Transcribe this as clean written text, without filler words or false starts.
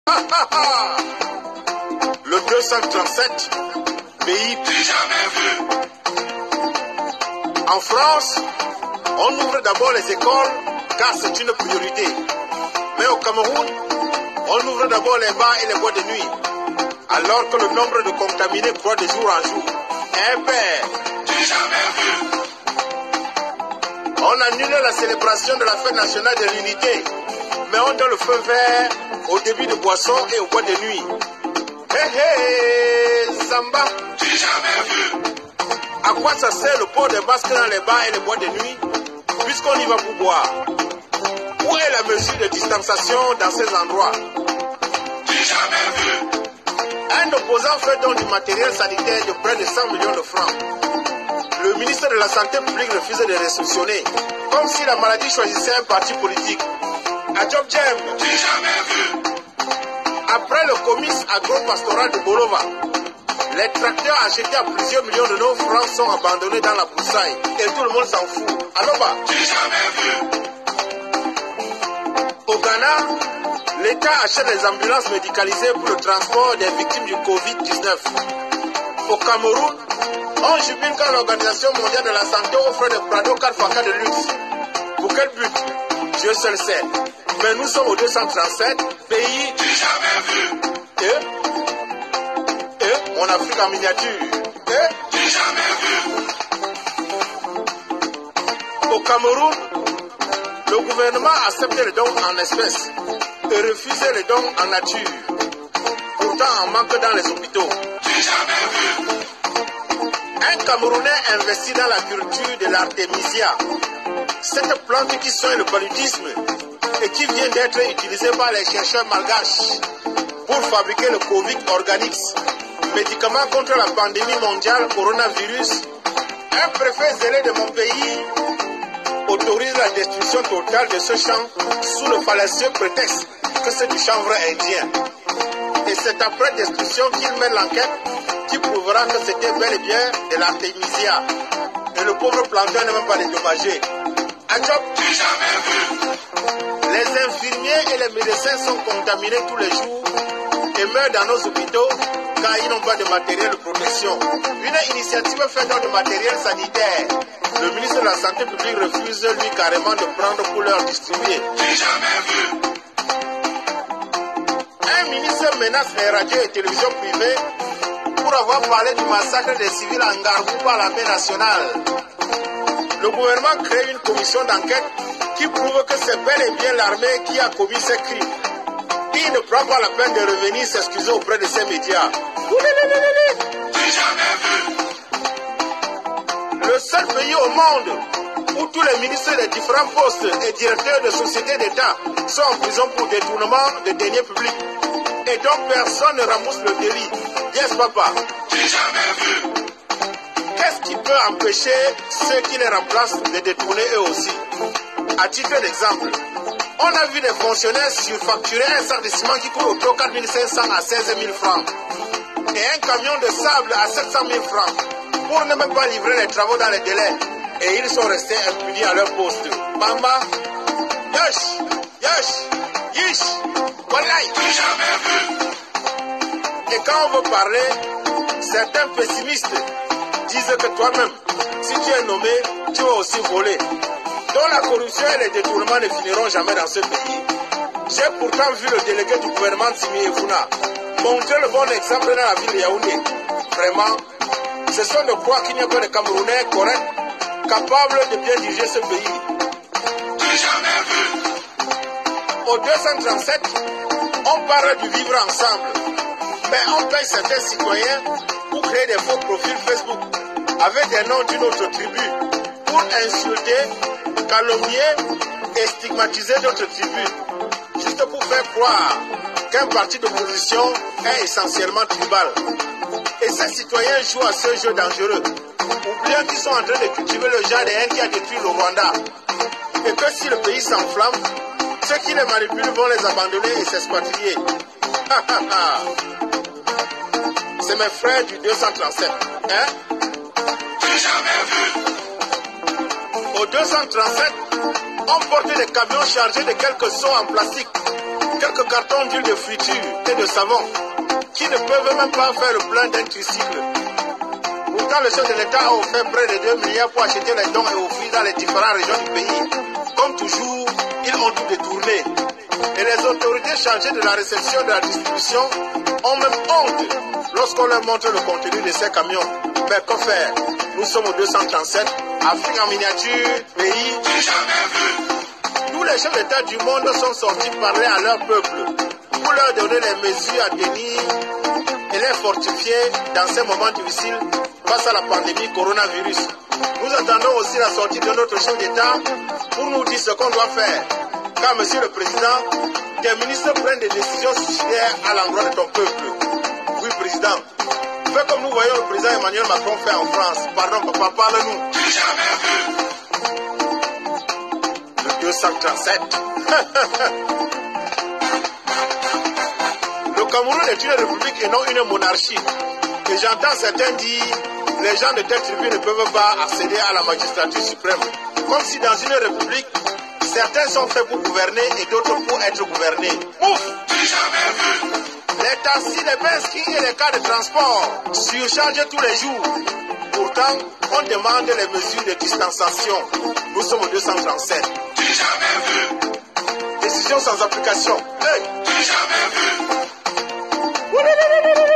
Le 237, pays plus jamais vu. En France, on ouvre d'abord les écoles car c'est une priorité. Mais au Cameroun, on ouvre d'abord les bars et les boîtes de nuit. Alors que le nombre de contaminés croît de jour en jour. Eh ben, plus jamais vu. On annule la célébration de la fête nationale de l'unité. Mais on donne le feu vert au début de boissons et aux boîtes de nuit. Hé hé, Zamba. Plus jamais vu. À quoi ça sert le port des masques dans les bars et les boîtes de nuit, puisqu'on y va pour boire? Où est la mesure de distanciation dans ces endroits? Plus jamais vu. Un opposant fait donc du matériel sanitaire de près de 100 millions de francs. Le ministre de la Santé publique refuse de réceptionner, comme si la maladie choisissait un parti politique. À Job Jam. Plus jamais vu. Après le comice agro-pastoral de Bolova, les tracteurs achetés à plusieurs millions de nos francs sont abandonnés dans la broussaille et tout le monde s'en fout. Aloba. Plus jamais vu. Au Ghana, l'État achète des ambulances médicalisées pour le transport des victimes du Covid-19. Au Cameroun, on jubile quand l'Organisation mondiale de la santé offre des Prado 4x4 de luxe. Pour quel but? Dieu seul sait. Mais nous sommes au 237, pays plus jamais vu. Et mon Afrique en miniature. Plus jamais vu. Au Cameroun, le gouvernement accepte les dons en espèces et refuse les dons en nature. Pourtant, on manque dans les hôpitaux. Plus jamais vu. Un Camerounais investit dans la culture de l'artémisia. Cette plante qui soigne le paludisme et qui vient d'être utilisée par les chercheurs malgaches pour fabriquer le Covid Organics, médicament contre la pandémie mondiale coronavirus. Un préfet zélé de mon pays autorise la destruction totale de ce champ sous le fallacieux prétexte que c'est du chanvre indien. Et c'est après destruction qu'il mène l'enquête qui prouvera que c'était bel et bien de l'artémisia. Et le pauvre planteur n'est même pas dédommagé. Adjob, plus jamais vu. Les infirmiers et les médecins sont contaminés tous les jours et meurent dans nos hôpitaux car ils n'ont pas de matériel de protection. Une initiative faite dans le matériel sanitaire. Le ministre de la Santé publique refuse lui carrément de prendre pour leur distribuer. Plus jamais vu. Un ministre menace les radios et télévisions privées pour avoir parlé du massacre des civils en Gargou par l'armée nationale. Le gouvernement crée une commission d'enquête qui prouve que c'est bel et bien l'armée qui a commis ces crimes. Il ne prend pas la peine de revenir s'excuser auprès de ces médias. Plus jamais vu. Le seul pays au monde où tous les ministres des différents postes et directeurs de sociétés d'État sont en prison pour détournement de deniers publics. Et donc personne ne rembourse le délit. Yes, papa. Plus jamais vu. Qu'est-ce qui peut empêcher ceux qui les remplacent de détourner eux aussi? À titre d'exemple, on a vu des fonctionnaires surfacturer un sac de ciment qui coûte autour de 4 500 à 16 000 francs et un camion de sable à 700 000 francs pour ne même pas livrer les travaux dans les délais. Et ils sont restés impunis à leur poste. Mama, yosh, yosh, yish, wallahi. Plus jamais vu. Et quand on veut parler, certains pessimistes disent que toi-même, si tu es nommé, tu vas aussi voler. Donc la corruption et les détournements ne finiront jamais dans ce pays. J'ai pourtant vu le délégué du gouvernement Simi Efuna montrer le bon exemple dans la ville de Yaoundé. Vraiment, ce sont de croire qu'il n'y a pas de Camerounais corrects, capables de bien diriger ce pays. Plus jamais vu. Au 237, on parle du vivre ensemble. Mais on paye certains citoyens pour créer des faux profils Facebook avec des noms d'une autre tribu pour insulter, calomnier et stigmatiser d'autres tribus, juste pour faire croire qu'un parti d'opposition est essentiellement tribal. Et ces citoyens jouent à ce jeu dangereux, oubliant qu'ils sont en train de cultiver le genre de haine qui a détruit le Rwanda. Et que si le pays s'enflamme, ceux qui les manipulent vont les abandonner et s'expatrier. C'est mes frères du 237. Hein? Plus jamais vu. Au 237, on portait des camions chargés de quelques seaux en plastique, quelques cartons d'huile de friture et de savon qui ne peuvent même pas faire le plein d'un tricycle. Pourtant, le chef de l'État a offert près de 2 milliards pour acheter les dons et offrir dans les différentes régions du pays. Comme toujours, ils ont tout détourné. Et les autorités chargées de la réception et de la distribution ont même honte lorsqu'on leur montre le contenu de ces camions. Mais que faire? Nous sommes au 237, Afrique en miniature, pays jamais vu. Tous les chefs d'État du monde sont sortis parler à leur peuple pour leur donner les mesures à tenir et les fortifier dans ces moments difficiles face à la pandémie coronavirus. Nous attendons aussi la sortie de notre chef d'État pour nous dire ce qu'on doit faire. Car, Monsieur le Président, tes ministres prennent des décisions suicidaires à l'endroit de ton peuple. Oui, Président. Fais comme nous voyons le président Emmanuel Macron faire en France. Pardon, papa, parle-nous. Le 237. Le Cameroun est une république et non une monarchie. Et j'entends certains dire, les gens de telle tribu ne peuvent pas accéder à la magistrature suprême. Comme si dans une république, certains sont faits pour gouverner et d'autres pour être gouvernés. Ouf! Les taxis, les bens et les cas de transport surchargent tous les jours. Pourtant, on demande les mesures de distanciation. Nous sommes au 237. Décision sans application. Hey!